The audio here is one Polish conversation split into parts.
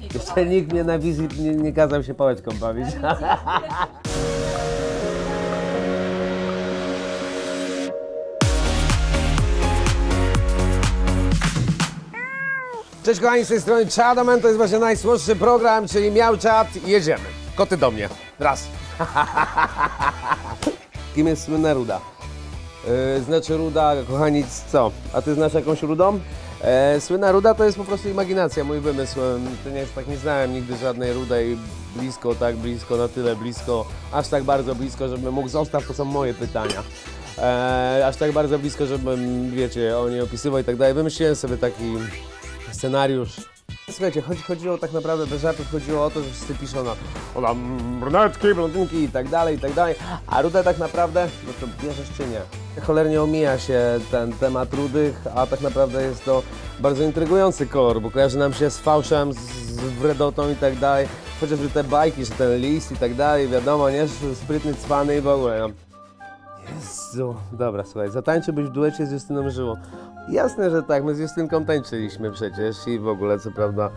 Jeszcze nikt mnie na wizji nie kazał się pałeczką bawić. Cześć kochani, z tej strony Czadoman, to jest właśnie najsłodszy program, czyli Miał Czad i jedziemy. Koty do mnie. Raz. Kim jest słynna ruda? Znaczy ruda, kochani, co? A ty znasz jakąś rudą? Słynna ruda to jest po prostu imaginacja, mój wymysł. To nie jest tak, nie znałem nigdy żadnej rudej blisko, tak blisko, na tyle blisko, aż tak bardzo blisko, żebym mógł zostać, to są moje pytania. Aż tak bardzo blisko, żebym, wiecie, o niej opisywał i tak dalej. Wymyśliłem sobie taki scenariusz. Słuchajcie, chodziło tak naprawdę, bez żartów chodziło o to, że wszyscy piszą o brunetki, blondynki i tak dalej, a ruda tak naprawdę, no to bierzesz czy nie? Cholernie omija się ten temat rudych, a tak naprawdę jest to bardzo intrygujący kolor, bo kojarzy nam się z fałszem, z wredotą i tak dalej. Chociażby te bajki, że ten lis i tak dalej, wiadomo, nie? Sprytny, cwany i w ogóle. No. Jezu. Dobra, słuchaj, zatańczyłbyś w duecie z Justyną Żyłą. Jasne, że tak, my z Justynką tańczyliśmy przecież i w ogóle, co prawda,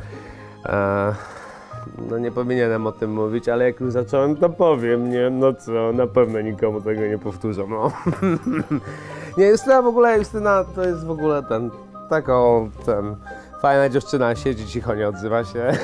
no nie powinienem o tym mówić, ale jak już zacząłem, to powiem, nie? No co, na pewno nikomu tego nie powtórzę, no. Nie, Justyna w ogóle, Justyna to jest w ogóle fajna dziewczyna, siedzi cicho, nie odzywa się.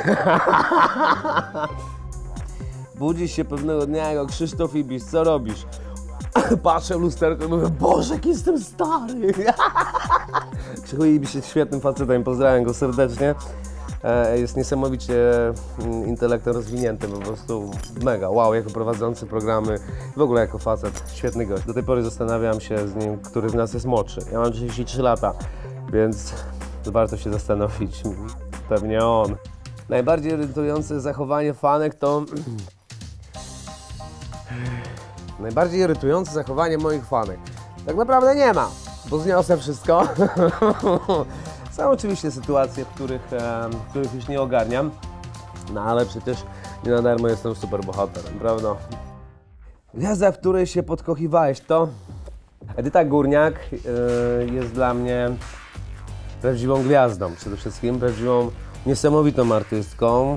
Budzisz się pewnego dnia jako Krzysztof Ibisz, co robisz? Patrzę w lusterko i mówię, Boże, jaki jestem stary! Krzychu Ibisz jest świetnym facetem, pozdrawiam go serdecznie. Jest niesamowicie intelektem rozwiniętym, po prostu mega, wow, jako prowadzący programy, w ogóle jako facet, świetny gość. Do tej pory zastanawiam się z nim, który z nas jest młodszy. Ja mam 33 lata, więc warto się zastanowić, pewnie on. Najbardziej irytujące zachowanie fanek to... Najbardziej irytujące zachowanie moich fanek. Tak naprawdę nie ma, bo zniosę wszystko. Są oczywiście sytuacje, w których już nie ogarniam, no ale przecież nie na darmo jestem super bohaterem, prawda? Gwiazda, w której się podkochiwałeś, to Edyta Górniak jest dla mnie prawdziwą gwiazdą, przede wszystkim prawdziwą, niesamowitą artystką.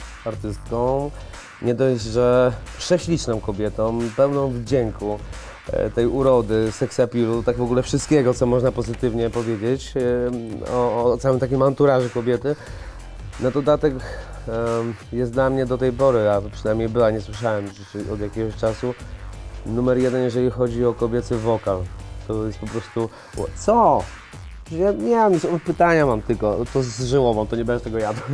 Nie dość, że prześliczną kobietą, pełną wdzięku, tej urody, seksappealu, tak w ogóle wszystkiego, co można pozytywnie powiedzieć o całym takim anturażu kobiety. Na dodatek jest dla mnie do tej pory, a przynajmniej była, nie słyszałem od jakiegoś czasu, numer jeden, jeżeli chodzi o kobiecy wokal. To jest po prostu... Co? Ja nie mam nic, pytania mam tylko, to z Żyłową, to nie będę tego jadł.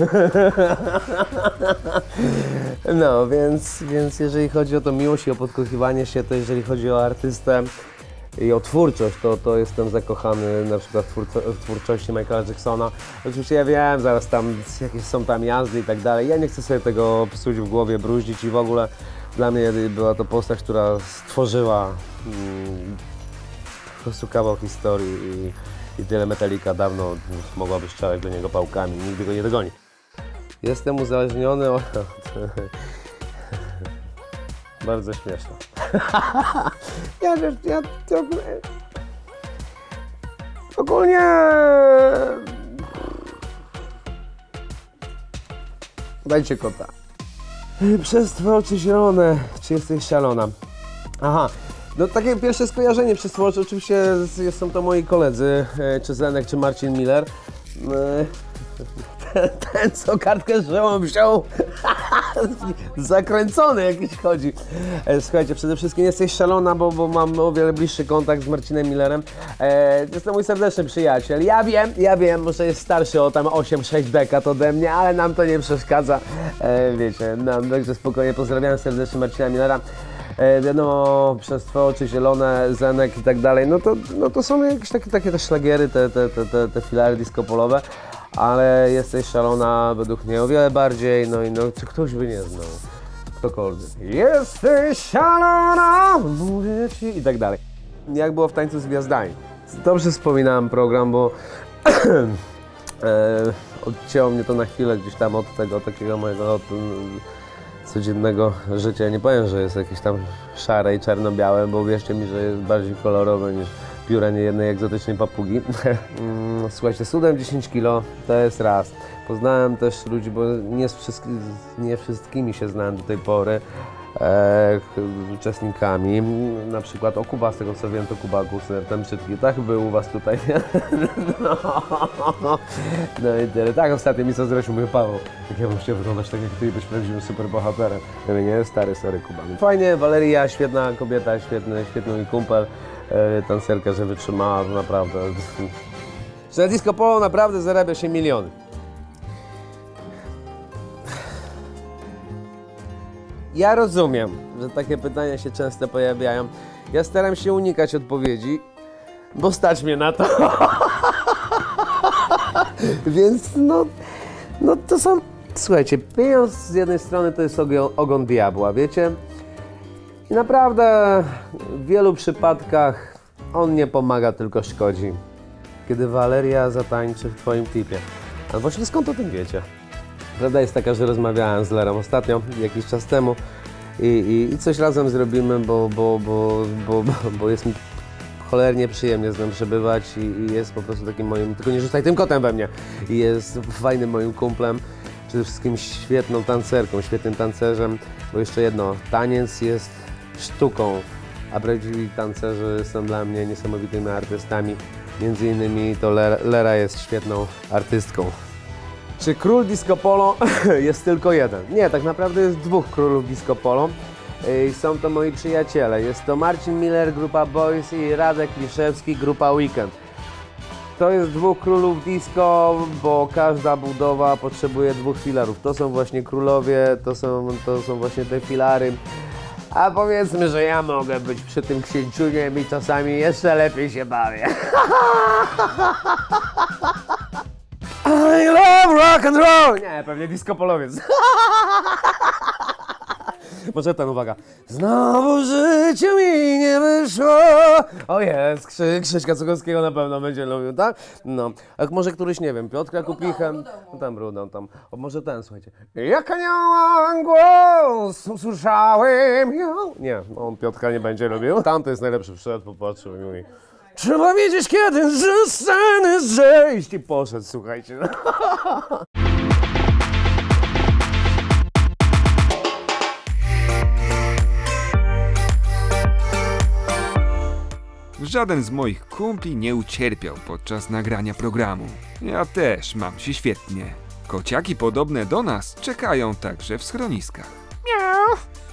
No, więc jeżeli chodzi o to miłość i o podkochiwanie się, to jeżeli chodzi o artystę i o twórczość, to jestem zakochany na przykład w twórczości Michaela Jacksona. Oczywiście ja wiem, zaraz tam jakieś są tam jazdy i tak dalej, ja nie chcę sobie tego psuć w głowie, bruździć i w ogóle dla mnie była to postać, która stworzyła po prostu kawał historii i tyle Metallica dawno mogłaby strzelać do niego pałkami, nigdy go nie dogoni. Jestem uzależniony od... Bardzo śmieszne. Ogólnie... Dajcie kota. Przez twoje oczy zielone, czy jesteś szalona? Aha. No takie pierwsze skojarzenie przez to, oczywiście są to moi koledzy, czy Zenek, czy Marcin Miller. Ten co kartkę żyłą wziął, zakręcony jakiś chodzi. Słuchajcie, przede wszystkim jesteś szalona, bo mam o wiele bliższy kontakt z Marcinem Millerem. Jest to mój serdeczny przyjaciel. Ja wiem, może jest starszy o tam 8-6 dekad ode mnie, ale nam to nie przeszkadza. Wiecie, także spokojnie pozdrawiam serdecznie Marcina Millera. Wiadomo, przez twoje oczy zielone, Zenek i tak dalej, no to są jakieś takie te szlagiery, te filary disco-polowe, ale jesteś szalona według mnie o wiele bardziej, no czy ktoś by nie znał, ktokolwiek. Jesteś szalona, mówię ci i tak dalej. Jak było w Tańcu z Gwiazdami? Dobrze wspominałem program, bo odcięło mnie to na chwilę gdzieś tam od tego takiego mojego codziennego życia. Nie powiem, że jest jakieś tam szare i czarno-białe, bo wierzcie mi, że jest bardziej kolorowe niż pióra niejednej egzotycznej papugi. Słuchajcie, cudem 10 kg to jest raz. Poznałem też ludzi, bo nie wszystkimi się znałem do tej pory, uczestnikami. Na przykład o Kuba, z tego co wiem, to Kuba Kusner, ten brzydki, tak był u was tutaj. No i tyle. Tak, ostatnio mi co zresztą mówił Paweł, jak ja bym chciał wyglądać tak jak ty i być prawdziwym superbohaterem. Ja mówię, nie, stary, sorry Kuba. Fajnie, Waleria, świetna kobieta, świetny mój kumpel, tancerka, że wytrzymała, to naprawdę. Na disco polo naprawdę zarabia się miliony. Ja rozumiem, że takie pytania się często pojawiają. Ja staram się unikać odpowiedzi, bo stać mnie na to. Więc no to są... Słuchajcie, pieniądz z jednej strony to jest ogon diabła, wiecie? I naprawdę w wielu przypadkach on nie pomaga, tylko szkodzi. Kiedy Waleria zatańczy w twoim klipie. A właśnie skąd o tym wiecie? Prawda jest taka, że rozmawiałem z Lerą ostatnio, jakiś czas temu i coś razem zrobimy, bo jest mi cholernie przyjemnie z nim przebywać i jest po prostu takim moim, tylko nie rzucaj tym kotem we mnie, i jest fajnym moim kumplem, przede wszystkim świetną tancerką, świetnym tancerzem, bo jeszcze jedno, taniec jest sztuką, a prawdziwi tancerze są dla mnie niesamowitymi artystami, między innymi to Lera jest świetną artystką. Czy król disco polo jest tylko jeden? Nie, tak naprawdę jest dwóch królów disco polo. I są to moi przyjaciele. Jest to Marcin Miller, grupa Boys, i Radek Liszewski, grupa Weekend. To jest dwóch królów disco, bo każda budowa potrzebuje dwóch filarów. To są właśnie królowie, to są właśnie te filary. A powiedzmy, że ja mogę być przy tym księciuniem i czasami jeszcze lepiej się bawię. I love rock and roll! Nie, pewnie disco polowiec. Może ten, uwaga. Znowu życie mi nie wyszło. O jest, Krzyśka Cukowskiego na pewno będzie lubił, tak? No, a może któryś, nie wiem, Piotrka Kupichem. No tam Rudą, tam. O, może ten, słuchajcie. Jak anioła głos usłyszałem ją. Nie, on Piotrka nie będzie lubił. Tamty jest najlepszy, wszedł, popatrzył i mówi: trzeba wiedzieć, kiedy z sceny zejść. I poszedł, słuchajcie. Żaden z moich kumpli nie ucierpiał podczas nagrania programu. Ja też mam się świetnie. Kociaki podobne do nas czekają także w schroniskach. Miau!